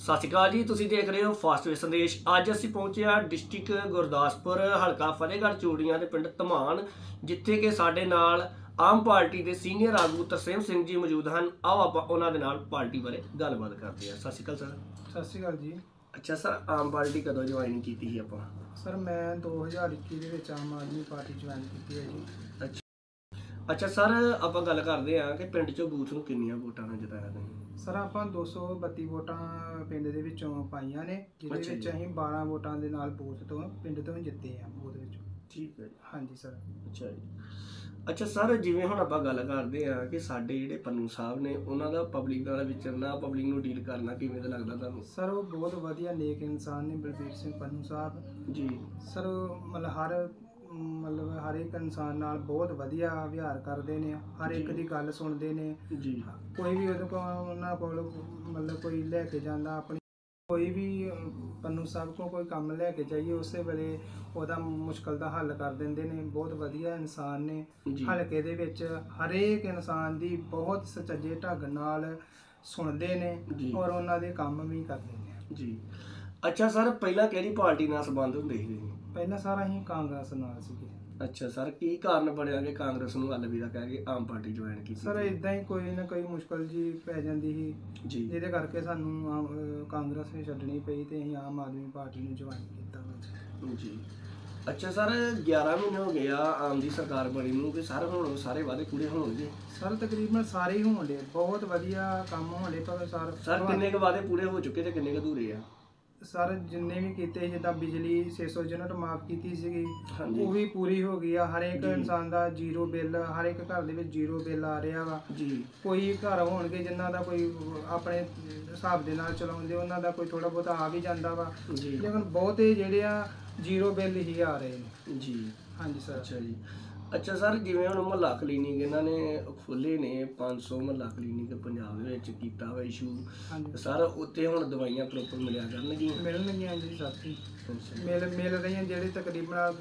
ਸਤਿ ਸ਼੍ਰੀ ਅਕਾਲ ਜੀ। ਤੁਸੀਂ ਦੇਖ ਰਹੇ ਹੋ ਫਾਸਟ ਵੇ ਸੰਦੇਸ਼। ਅੱਜ ਅਸੀਂ ਪਹੁੰਚੇ ਹਾਂ ਡਿਸਟ੍ਰਿਕਟ ਗੁਰਦਾਸਪੁਰ, ਹਲਕਾ ਫਤਿਹਗੜ੍ਹ ਚੂੜੀਆਂ ਦੇ ਪਿੰਡ ਧਮਾਨ, ਜਿੱਥੇ ਕਿ ਸਾਡੇ ਨਾਲ ਆਮ ਪਾਰਟੀ ਦੇ ਸੀਨੀਅਰ ਆਗੂ ਤਰਸੇਮ ਸਿੰਘ ਜੀ ਮੌਜੂਦ ਹਨ। ਆਓ ਆਪਾਂ ਉਹਨਾਂ ਦੇ ਨਾਲ ਪਾਰਟੀ ਬਾਰੇ ਗੱਲਬਾਤ ਕਰਦੇ ਹਾਂ। ਸਤਿ ਸ਼੍ਰੀ ਅਕਾਲ ਸਰ। ਸਤਿ ਸ਼੍ਰੀ ਅਕਾਲ ਜੀ। ਅੱਛਾ ਸਰ, ਆਮ ਪਾਰਟੀ ਕਦੋਂ ਜੁਆਇਨ ਕੀਤੀ ਸੀ ਆਪਾਂ? ਸਰ ਮੈਂ 2021 ਦੇ ਵਿੱਚ ਆਮ ਆਦਮੀ ਪਾਰਟੀ ਜੁਆਇਨ ਕੀਤੀ ਹੈ ਜੀ। ਅੱਛਾ ਸਰ, ਆਪਾਂ ਗੱਲ ਕਰਦੇ ਹਾਂ ਕਿ ਪਿੰਡ 'ਚੋਂ ਬੂਥ ਨੂੰ ਕਿੰਨੀਆਂ ਵੋਟਾਂ ਨਾਲ ਜਿਤਾਇਆ ਤੁਸੀਂ? ਸਰ ਆਪਾਂ 232 ਵੋਟਾਂ ਪਿੰਡ ਦੇ ਵਿੱਚੋਂ ਪਾਈਆਂ ਨੇ, ਜਿਹਦੇ ਵਿੱਚ ਅਸੀਂ 12 ਵੋਟਾਂ ਦੇ ਨਾਲ ਬੂਥ ਤੋਂ ਪਿੰਡ ਤੋਂ ਜਿੱਤੇ ਆ ਬੂਥ ਵਿੱਚੋਂ। ਠੀਕ ਹੈ ਜੀ। ਹਾਂਜੀ ਸਰ। ਅੱਛਾ ਜੀ। ਅੱਛਾ ਸਰ, ਜਿਵੇਂ ਹੁਣ ਆਪਾਂ ਗੱਲ ਕਰਦੇ ਹਾਂ ਕਿ ਸਾਡੇ ਜਿਹੜੇ ਪੰਨੂ ਸਾਹਿਬ ਨੇ, ਉਹਨਾਂ ਦਾ ਪਬਲਿਕ ਨਾਲ ਵਿਚਰਨਾ, ਪਬਲਿਕ ਨੂੰ ਡੀਲ ਕਰਨਾ ਕਿਵੇਂ ਦਾ ਲੱਗਦਾ ਤੁਹਾਨੂੰ? ਸਰ ਉਹ ਬਹੁਤ ਵਧੀਆ ਨੇਕ ਇਨਸਾਨ ਨੇ ਬਲਬੀਰ ਸਿੰਘ ਪੰਨੂ ਸਾਹਿਬ ਜੀ। ਸਰ ਮਤਲਬ ਹਰ ਇੱਕ ਇਨਸਾਨ ਨਾਲ ਬਹੁਤ ਵਧੀਆ ਵਿਹਾਰ ਕਰਦੇ ਨੇ, ਹਰ ਇੱਕ ਦੀ ਗੱਲ ਸੁਣਦੇ ਨੇ ਜੀ। ਕੋਈ ਵੀ ਉਹਦੇ ਕੋਲ ਉਹਨਾਂ ਕੋਲ ਮਤਲਬ ਕੋਈ ਲੈ ਕੇ ਜਾਂਦਾ ਆਪਣੀ, ਕੋਈ ਵੀ ਪੰਨੂ ਸਾਹਿਬ ਕੋਲ ਕੋਈ ਕੰਮ ਲੈ ਕੇ ਜਾਈਏ ਉਸੇ ਵੇਲੇ ਉਹਦਾ ਮੁਸ਼ਕਲ ਦਾ ਹੱਲ ਕਰ ਦਿੰਦੇ ਨੇ। ਬਹੁਤ ਵਧੀਆ ਇਨਸਾਨ ਨੇ। ਹਲਕੇ ਦੇ ਵਿੱਚ ਹਰੇਕ ਇਨਸਾਨ ਦੀ ਬਹੁਤ ਸੁਚੱਜੇ ਢੰਗ ਨਾਲ ਸੁਣਦੇ ਨੇ ਔਰ ਉਹਨਾਂ ਦੇ ਕੰਮ ਵੀ ਕਰਦੇ ਨੇ ਜੀ। ਅੱਛਾ ਸਰ, ਪਹਿਲਾਂ ਕਿਹੜੀ ਪਾਰਟੀ ਨਾਲ ਸੰਬੰਧ ਹੁੰਦੇ ਸੀ? ਪਹਿਲਾਂ ਸਾਰਾ ਹੀ ਕਾਂਗਰਸ ਨਾਲ ਸੀਗੇ। ਅੱਛਾ ਸਰ, ਕੀ ਕਾਰਨ ਬਣਿਆ ਕਿ ਕਾਂਗਰਸ ਨੂੰ ਅਲਵਿਦਾ ਕਹਿ ਕੇ ਆਮ ਪਾਰਟੀ ਜੁਆਇਨ ਕੀਤੀ? ਸਰ ਇਦਾਂ ਹੀ ਕੋਈ ਨਾ ਕੋਈ ਮੁਸ਼ਕਲ ਜੀ ਪੈ ਜਾਂਦੀ ਸੀ ਜੀ, ਜਿਹਦੇ ਕਰਕੇ ਸਾਨੂੰ ਕਾਂਗਰਸ ਹੀ ਛੱਡਣੀ ਪਈ ਤੇ ਅਸੀਂ ਆਮ ਆਦਮੀ ਪਾਰਟੀ ਨੂੰ ਜੁਆਇਨ ਕੀਤਾ ਜੀ। ਅੱਛਾ ਸਰ, 11 ਮਹੀਨੇ ਹੋ ਗਏ ਆ ਆਮ ਦੀ ਸਰਕਾਰ ਬਣੀ ਨੂੰ, ਕਿ ਸਰ ਹੁਣ ਸਾਰੇ ਵਾਅਦੇ ਪੂਰੇ ਹੋਣਗੇ? ਸਰ ਤਕਰੀਬਨ ਸਾਰੇ ਹੀ ਹੋਣ ਡੇ, ਬਹੁਤ ਵਧੀਆ ਕੰਮ ਹੋਣ ਡੇ। ਪਰ ਸਰ ਕਿੰਨੇ ਕੁ ਵਾਅਦੇ ਪੂਰੇ ਹੋ ਚੁੱਕੇ ਤੇ ਕਿੰਨੇ ਕੁ ਅਧੂਰੇ ਆ? ਸਰ ਜਿੰਨੇ ਵੀ ਕੀਤੇ, ਜਿੱਦਾਂ ਬਿਜਲੀ 600 ਯੂਨਿਟ ਮਾਫ ਕੀਤੀ ਸੀਗੀ, ਉਹ ਵੀ ਪੂਰੀ ਹੋ ਗਈ ਆ। ਹਰ ਇੱਕ ਇਨਸਾਨ ਦਾ ਜ਼ੀਰੋ ਬਿੱਲ, ਹਰ ਇੱਕ ਘਰ ਦੇ ਵਿੱਚ ਜ਼ੀਰੋ ਬਿੱਲ ਆ ਰਿਹਾ ਵਾ ਜੀ। ਕੋਈ ਘਰ ਹੋਣਗੇ ਜਿਨ੍ਹਾਂ ਦਾ ਕੋਈ ਆਪਣੇ ਹਿਸਾਬ ਦੇ ਨਾਲ ਚਲਾਉਂਦੇ, ਉਹਨਾਂ ਦਾ ਕੋਈ ਥੋੜਾ ਬਹੁਤਾ ਆ ਵੀ ਜਾਂਦਾ ਵਾ, ਲੇਕਿਨ ਬਹੁਤੇ ਜਿਹੜੇ ਆ ਜ਼ੀਰੋ ਬਿੱਲ ਹੀ ਆ ਰਹੇ ਨੇ ਜੀ। ਹਾਂਜੀ ਸਰ। ਅੱਛਾ ਜੀ। ਅੱਛਾ ਸਰ, ਜਿਵੇਂ ਹੁਣ ਮੁਹੱਲਾ ਕਲੀਨਿਕ ਇਹਨਾਂ ਨੇ ਖੋਲ੍ਹੇ ਨੇ, 500 ਮੁਹੱਲਾ ਕਲੀਨਿਕ ਪੰਜਾਬ ਦੇ ਵਿੱਚ ਕੀਤਾ ਵਾ ਇਸ਼ੂ ਸਰ, ਉੱਥੇ ਹੁਣ ਦਵਾਈਆਂ ਪ੍ਰੋਪਰ ਮਿਲਿਆ ਕਰਨਗੀਆਂ? ਮਿਲਣਗੀਆਂ ਜੀ ਸਾਥੀ, ਮਿਲ ਰਹੀਆਂ। ਜਿਹੜੇ ਤਕਰੀਬਨ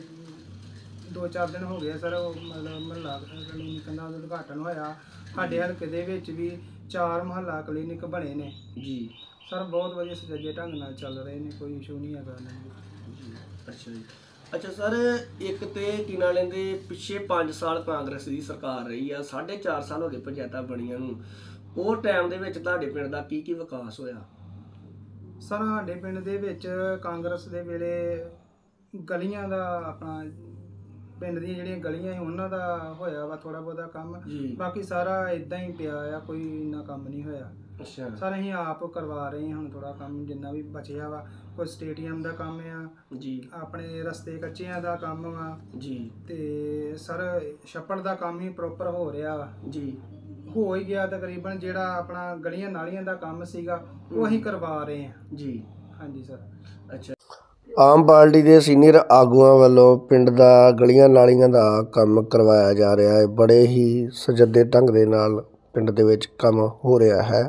2-4 ਦਿਨ ਹੋ ਗਏ ਸਰ, ਉਹ ਮਤਲਬ ਮੁਹੱਲਾ ਕਲੀਨਿਕ ਦਾ ਉਦਘਾਟਨ ਹੋਇਆ। ਸਾਡੇ ਹਲਕੇ ਦੇ ਵਿੱਚ ਵੀ 4 ਮੁਹੱਲਾ ਕਲੀਨਿਕ ਬਣੇ ਨੇ ਜੀ ਸਰ। ਬਹੁਤ ਵਧੀਆ ਸੁਚੱਜੇ ਢੰਗ ਨਾਲ ਚੱਲ ਰਹੇ ਨੇ, ਕੋਈ ਇਸ਼ੂ ਨਹੀਂ ਹੈਗਾ ਜੀ। ਅੱਛਾ ਜੀ। ਅੱਛਾ ਸਰ, ਇੱਕ ਤੇ ਕੀ ਨਾਂ ਲੈਂਦੇ, ਪਿੱਛੇ 5 ਸਾਲ ਕਾਂਗਰਸ ਦੀ ਸਰਕਾਰ ਰਹੀ ਆ, 4.5 ਸਾਲ ਹੋ ਗਏ ਪੰਚਾਇਤਾਂ ਬਣੀਆਂ ਨੂੰ। ਉਹ ਟਾਈਮ ਦੇ ਵਿੱਚ ਤੁਹਾਡੇ ਪਿੰਡ ਦਾ ਕੀ ਵਿਕਾਸ ਹੋਇਆ? ਸਰ ਸਾਡੇ ਪਿੰਡ ਦੇ ਵਿੱਚ ਕਾਂਗਰਸ ਦੇ ਵੇਲੇ ਗਲੀਆਂ ਦਾ, ਆਪਣਾ ਪਿੰਡ ਦੀਆਂ ਜਿਹੜੀਆਂ ਗਲੀਆਂ ਸੀ ਉਹਨਾਂ ਦਾ ਹੋਇਆ ਵਾ ਥੋੜਾ ਬਹੁਤਾ ਕੰਮ, ਬਾਕੀ ਸਾਰਾ ਇਦਾਂ ਹੀ ਪਿਆ ਆ, ਕੋਈ ਇੰਨਾ ਕੰਮ ਨਹੀਂ ਹੋਇਆ। ਅੱਛਾ ਸਰ ਅਸੀਂ ਆਪ ਕਰਵਾ ਰਹੇ ਹਾਂ ਹੁਣ ਥੋੜਾ ਕੰਮ ਜਿੰਨਾ ਵੀ ਬਚਿਆ ਵਾ। ਕੋਈ ਸਟੇਡੀਅਮ ਦਾ ਕੰਮ ਆ ਜੀ, ਆਪਣੇ ਰਸਤੇ ਕੱਚਿਆਂ ਦਾ ਕੰਮ ਵਾ ਜੀ, ਤੇ ਸਰ ਛੱਪੜ ਦਾ ਕੰਮ ਹੀ ਪ੍ਰੋਪਰ ਹੋ ਰਿਹਾ ਵਾ ਜੀ। ਹੋ ਹੀ ਗਿਆ ਤਕਰੀਬਨ। ਜਿਹੜਾ ਆਪਣਾ ਗਲੀਆਂ ਨਾਲੀਆਂ ਦਾ ਕੰਮ ਸੀਗਾ ਉਹ ਅਸੀਂ ਕਰਵਾ ਰਹੇ ਹਾਂ ਜੀ। ਹਾਂਜੀ ਸਰ। ਅੱਛਾ, ਆਮ ਪਾਰਟੀ ਦੇ ਸੀਨੀਅਰ ਆਗੂਆਂ ਵੱਲੋਂ ਪਿੰਡ ਦਾ ਗਲੀਆਂ ਨਾਲੀਆਂ ਦਾ ਕੰਮ ਕਰਵਾਇਆ ਜਾ ਰਿਹਾ ਹੈ। ਬੜੇ ਹੀ ਸੁਚੱਜੇ ਢੰਗ ਦੇ ਨਾਲ ਪਿੰਡ ਦੇ ਵਿੱਚ ਕੰਮ ਹੋ ਰਿਹਾ ਹੈ।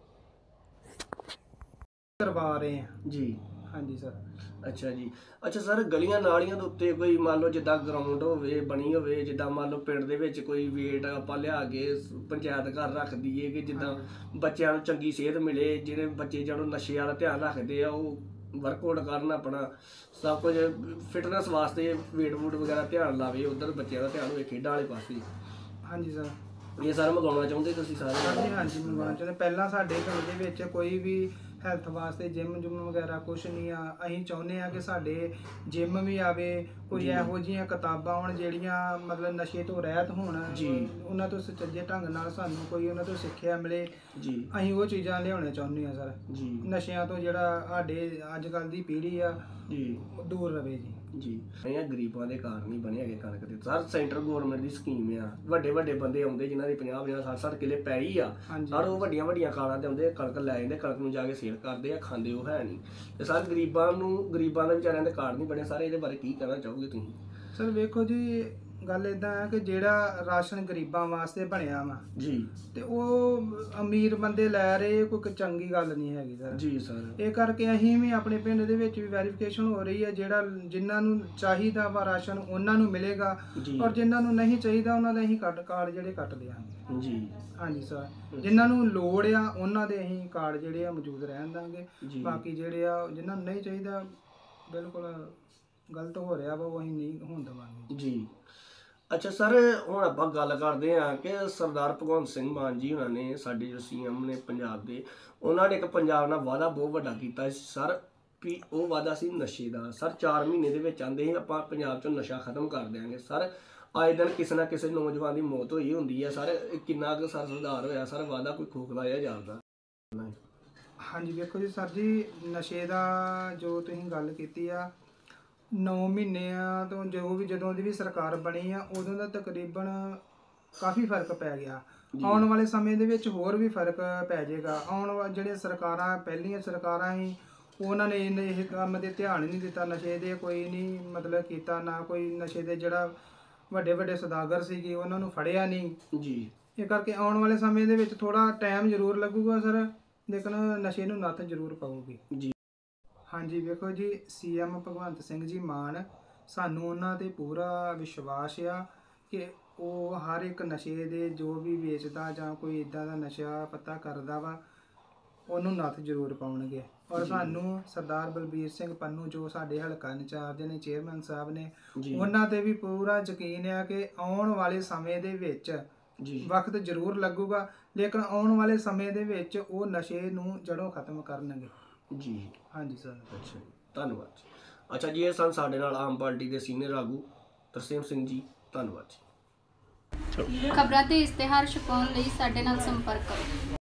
ਕਰਵਾ ਰਹੇ ਹਾਂ ਜੀ। ਹਾਂਜੀ ਸਰ। ਅੱਛਾ ਜੀ। ਅੱਛਾ ਸਰ, ਗਲੀਆਂ ਨਾਲੀਆਂ ਦੇ ਉੱਤੇ ਕੋਈ ਮੰਨ ਲਓ ਜਿੱਦਾਂ ਗਰਾਊਂਡ ਹੋਵੇ, ਬਣੀ ਹੋਵੇ, ਜਿੱਦਾਂ ਮੰਨ ਲਓ ਪਿੰਡ ਦੇ ਵਿੱਚ ਕੋਈ ਵੇਟ ਆਪਾਂ ਲਿਆ ਕੇ ਪੰਚਾਇਤ ਘਰ ਰੱਖ ਦਈਏ ਕਿ ਜਿੱਦਾਂ ਬੱਚਿਆਂ ਨੂੰ ਚੰਗੀ ਸਿਹਤ ਮਿਲੇ, ਜਿਹੜੇ ਬੱਚੇ ਜਦੋਂ ਨਸ਼ੇ ਵਾਲਾ ਧਿਆਨ ਰੱਖਦੇ ਆ ਉਹ ਵਰਕਆਊਟ ਕਰਨ, ਆਪਣਾ ਸਭ ਕੁਝ ਫਿਟਨੈਸ ਵਾਸਤੇ ਵੇਟ ਵੂਟ ਵਗੈਰਾ ਧਿਆਨ ਲਾਵੇ, ਉੱਧਰ ਬੱਚਿਆਂ ਦਾ ਧਿਆਨ ਹੋਵੇ ਖੇਡਾਂ ਵਾਲੇ ਪਾਸੇ। ਹਾਂਜੀ ਸਰ। ਇਹ ਸਾਰਾ ਮੰਗਾਉਣਾ ਚਾਹੁੰਦੇ ਤੁਸੀਂ ਸਾਰੇ? ਹਾਂਜੀ ਮੰਗਵਾਉਣਾ ਚਾਹੁੰਦੇ। ਪਹਿਲਾਂ ਸਾਡੇ ਪਿੰਡ ਦੇ ਵਿੱਚ ਕੋਈ ਵੀ ਹੈਲਥ ਵਾਸਤੇ ਜਿਮ ਜੁਮ ਵਗੈਰਾ ਕੁਛ ਨਹੀਂ ਆ। ਅਸੀਂ ਚਾਹੁੰਦੇ ਆ ਕਿ ਸਾਡੇ ਜਿਮ ਵੀ ਆਵੇ, ਕੋਈ ਇਹੋ ਜਿਹੀਆਂ ਕਿਤਾਬਾਂ ਹੋਣ ਜਿਹੜੀਆਂ ਮਤਲਬ ਨਸ਼ੇ ਤੋਂ ਰਹਿਤ ਹੋਣ, ਉਹਨਾਂ ਤੋਂ ਸੁਚੱਜੇ ਢੰਗ ਨਾਲ ਸਾਨੂੰ ਕੋਈ ਉਹਨਾਂ ਤੋਂ ਸਿੱਖਿਆ ਮਿਲੇ ਜੀ। ਅਸੀਂ ਉਹ ਚੀਜ਼ਾਂ ਲਿਆਉਣਾ ਚਾਹੁੰਦੇ ਆ ਸਰ ਜੀ। ਨਸ਼ਿਆਂ ਤੋਂ ਜਿਹੜਾ ਸਾਡੇ ਅੱਜ ਕੱਲ੍ਹ ਦੀ ਪੀੜ੍ਹੀ ਆ ਜੀ ਦੂਰ ਰਵੇ ਜੀ। ਜੀ ਇਹ ਗਰੀਬਾਂ ਦੇ ਕਾਰਨ ਹੀ ਬਣੇ ਹੈਗੇ ਕਣਕ ਦੇ ਸਰ। ਸੈਂਟਰ ਗੌਰਮੈਂਟ ਦੀ ਸਕੀਮ ਆ, ਵੱਡੇ ਵੱਡੇ ਬੰਦੇ ਆਉਂਦੇ ਜਿਨ੍ਹਾਂ ਦੀ 50-50 60 ਕਿੱਲੇ ਪੈਲੀ ਆ ਸਰ, ਉਹ ਵੱਡੀਆਂ ਵੱਡੀਆਂ ਕਾਲਾਂ ਤੇ ਆਉਂਦੇ, ਕਣਕ ਲੈ ਜਾਂਦੇ, ਕਣਕ ਨੂੰ ਜਾ ਕੇ ਸੇਲ ਕਰਦੇ ਆ, ਖਾਂਦੇ ਉਹ ਹੈ ਨਹੀਂ। ਤੇ ਸਰ ਗਰੀਬਾਂ ਦਾ ਵਿਚਾਰਿਆਂ ਦੇ ਕਾਰਡ ਨਹੀਂ ਬਣੇ। ਸਾਰੇ ਇਹਦੇ ਬਾਰੇ ਕੀ ਕਹਿਣਾ ਚਾਹੋਗੇ ਤੁਸੀਂ? ਸਰ ਵੇਖੋ ਜੀ, ਗੱਲ ਇਦਾਂ ਹੈ ਕਿ ਜਿਹੜਾ ਰਾਸ਼ਨ ਗਰੀਬਾਂ ਵਾਸਤੇ ਬਣਿਆ ਵਾ ਜੀ ਤੇ ਉਹ ਅਮੀਰ ਬੰਦੇ ਲੈ ਰਹੇ, ਕੋਈ ਚੰਗੀ ਗੱਲ ਨਹੀਂ ਹੈਗੀ ਸਰ ਜੀ ਸਰ। ਇਹ ਕਰਕੇ ਅਸੀਂ ਵੀ ਆਪਣੇ ਪਿੰਡ ਦੇ ਵਿੱਚ ਵੀ ਵੈਰੀਫਿਕੇਸ਼ਨ ਹੋ ਰਹੀ ਹੈ, ਜਿਹੜਾ ਜਿਨ੍ਹਾਂ ਨੂੰ ਚਾਹੀਦਾ ਵਾ ਰਾਸ਼ਨ ਉਹਨਾਂ ਨੂੰ ਮਿਲੇਗਾ, ਜੀ ਔਰ ਜਿਨ੍ਹਾਂ ਨੂੰ ਨਹੀਂ ਚਾਹੀਦਾ ਉਹਨਾਂ ਦੇ ਅਸੀਂ ਕਾਰਡ ਜਿਹੜੇ ਕੱਟ ਦਿਆਂਗੇ ਜੀ। ਹਾਂਜੀ ਸਰ, ਜਿਨ੍ਹਾਂ ਨੂੰ ਲੋੜ ਆ ਉਹਨਾਂ ਦੇ ਅਸੀਂ ਕਾਰਡ ਜਿਹੜੇ ਆ ਮੌਜੂਦ ਰਹਿਣ ਦਾਂਗੇ। ਜੀ। ਬਾਕੀ ਜਿਹੜੇ ਆ ਜਿਨ੍ਹਾਂ ਨੂੰ ਨਹੀਂ ਚਾਹੀਦਾ, ਬਿਲਕੁਲ ਗਲਤ ਹੋ ਰਿਹਾ ਵਾ, ਉਹ ਅਸੀਂ ਨਹੀਂ ਹੋਣ ਦੇਵਾਂਗੇ ਜੀ। ਅੱਛਾ ਸਰ, ਹੁਣ ਆਪਾਂ ਗੱਲ ਕਰਦੇ ਹਾਂ ਕਿ ਸਰਦਾਰ ਭਗਵੰਤ ਸਿੰਘ ਮਾਨ ਜੀ ਉਹਨਾਂ ਨੇ, ਸਾਡੇ ਜੋ CM ਨੇ ਪੰਜਾਬ ਦੇ, ਉਹਨਾਂ ਨੇ ਇੱਕ ਪੰਜਾਬ ਨਾਲ ਵਾਅਦਾ ਬਹੁਤ ਵੱਡਾ ਕੀਤਾ ਸੀ ਸਰ, ਵੀ ਉਹ ਵਾਅਦਾ ਸੀ ਨਸ਼ੇ ਦਾ। ਸਰ 4 ਮਹੀਨੇ ਦੇ ਵਿੱਚ ਆਂਦੇ ਸੀ ਆਪਾਂ ਪੰਜਾਬ 'ਚੋਂ ਨਸ਼ਾ ਖਤਮ ਕਰ ਦਿਆਂਗੇ। ਸਰ ਆਏ ਦਿਨ ਕਿਸੇ ਨਾ ਕਿਸੇ ਨੌਜਵਾਨ ਦੀ ਮੌਤ ਹੋਈ ਹੁੰਦੀ ਹੈ ਸਰ, ਕਿੰਨਾ ਕੁ ਸਰ ਸੁਧਾਰ ਹੋਇਆ ਸਰ? ਵਾਅਦਾ ਕੋਈ ਖੋਖਲਾ ਜਿਹਾ ਜਾਪਦਾ। ਹਾਂਜੀ ਵੇਖੋ ਜੀ ਸਰ ਜੀ, ਨਸ਼ੇ ਦਾ ਜੋ ਤੁਸੀਂ ਗੱਲ ਕੀਤੀ ਆ, 9 ਮਹੀਨਿਆਂ ਤੋਂ ਜਦੋਂ ਦੀ ਵੀ ਸਰਕਾਰ ਬਣੀ ਆ, ਉਦੋਂ ਦਾ ਤਕਰੀਬਨ ਕਾਫੀ ਫਰਕ ਪੈ ਗਿਆ। ਆਉਣ ਵਾਲੇ ਸਮੇਂ ਦੇ ਵਿੱਚ ਹੋਰ ਵੀ ਫਰਕ ਪੈ ਜਾਏਗਾ। ਜਿਹੜੀਆਂ ਸਰਕਾਰਾਂ ਪਹਿਲੀਆਂ ਸਰਕਾਰਾਂ ਸੀ, ਉਹਨਾਂ ਨੇ ਇਹ ਕੰਮ ਤੇ ਧਿਆਨ ਹੀ ਨਹੀਂ ਦਿੱਤਾ, ਨਸ਼ੇ ਦੇ ਕੋਈ ਨਹੀਂ ਮਤਲਬ ਕੀਤਾ, ਨਾ ਕੋਈ ਨਸ਼ੇ ਦੇ ਜਿਹੜਾ ਵੱਡੇ ਵੱਡੇ ਸੌਦਾਗਰ ਸੀਗੇ ਉਹਨਾਂ ਨੂੰ ਫੜਿਆ ਨਹੀਂ ਜੀ। ਇਹ ਕਰਕੇ ਆਉਣ ਵਾਲੇ ਸਮੇਂ ਦੇ ਵਿੱਚ ਥੋੜਾ ਟਾਈਮ ਜ਼ਰੂਰ ਲੱਗੂਗਾ ਸਰ, ਲੇਕਿਨ ਨਸ਼ੇ ਨੂੰ ਨੱਥ ਜ਼ਰੂਰ ਪਾਊਗੀ ਜੀ। ਹਾਂਜੀ ਵੇਖੋ ਜੀ, CM ਭਗਵੰਤ ਸਿੰਘ ਜੀ ਮਾਨ, ਸਾਨੂੰ ਉਹਨਾਂ ਤੇ ਪੂਰਾ ਵਿਸ਼ਵਾਸ ਆ ਕਿ ਉਹ ਹਰ ਇੱਕ ਨਸ਼ੇ ਦੇ ਜੋ ਵੀ ਵੇਚਦਾ ਜਾਂ ਕੋਈ ਇਦਾਂ ਦਾ ਨਸ਼ਾ ਪੱਤਾ ਕਰਦਾ ਵਾ, ਉਹਨੂੰ ਨੱਥ ਜ਼ਰੂਰ ਪਾਉਣਗੇ। ਔਰ ਸਾਨੂੰ ਸਰਦਾਰ ਬਲਬੀਰ ਸਿੰਘ ਪੰਨੂ ਜੋ ਸਾਡੇ ਹਲਕਾ ਇੰਚਾਰਜ ਨੇ, ਚੇਅਰਮੈਨ ਸਾਹਿਬ ਨੇ, ਉਹਨਾਂ ਤੇ ਵੀ ਪੂਰਾ ਯਕੀਨ ਆ ਕਿ ਆਉਣ ਵਾਲੇ ਸਮੇਂ ਦੇ ਵਿੱਚ ਵਕਤ ਜ਼ਰੂਰ ਲੱਗੂਗਾ, ਲੇਕਿਨ ਆਉਣ ਵਾਲੇ ਸਮੇਂ ਦੇ ਵਿੱਚ ਉਹ ਨਸ਼ੇ ਨੂੰ ਜੜੋਂ ਖਤਮ ਕਰਨਗੇ ਜੀ। ਹਾਂਜੀ ਸਰ। ਅੱਛਾ ਜੀ, ਧੰਨਵਾਦ ਜੀ। ਅੱਛਾ ਜੀ, ਇਹ ਸਨ ਸਾਡੇ ਨਾਲ ਆਮ ਪਾਰਟੀ ਦੇ ਸੀਨੀਅਰ ਆਗੂ ਤਰਸੇਮ ਸਿੰਘ ਜੀ। ਧੰਨਵਾਦ ਜੀ। ਖਬਰਾਂ ਤੇ ਇਸ਼ਤਿਹਾਰ ਛਪਾਉਣ ਲਈ ਸਾਡੇ ਨਾਲ ਸੰਪਰਕ ਕਰੋ।